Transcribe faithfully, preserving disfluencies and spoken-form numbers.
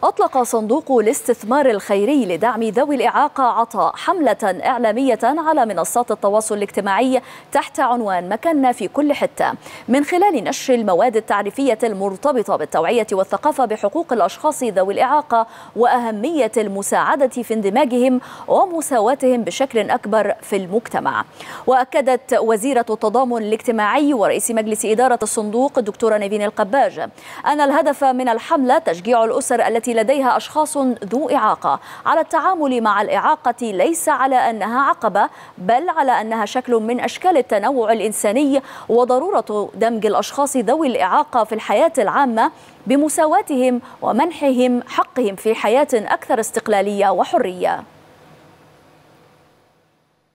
أطلق صندوق الاستثمار الخيري لدعم ذوي الإعاقة عطاء حملة إعلامية على منصات التواصل الاجتماعي تحت عنوان مكاننا في كل حتة، من خلال نشر المواد التعريفية المرتبطة بالتوعية والثقافة بحقوق الأشخاص ذوي الإعاقة وأهمية المساعدة في اندماجهم ومساواتهم بشكل أكبر في المجتمع. وأكدت وزيرة التضامن الاجتماعي ورئيس مجلس إدارة الصندوق الدكتورة نيفين القباج أن الهدف من الحملة تشجيع الأسر التي لديها أشخاص ذو إعاقة على التعامل مع الإعاقة ليس على أنها عقبة، بل على أنها شكل من أشكال التنوع الإنساني وضرورة دمج الأشخاص ذوي الإعاقة في الحياة العامة بمساواتهم ومنحهم حقهم في حياة أكثر استقلالية وحرية.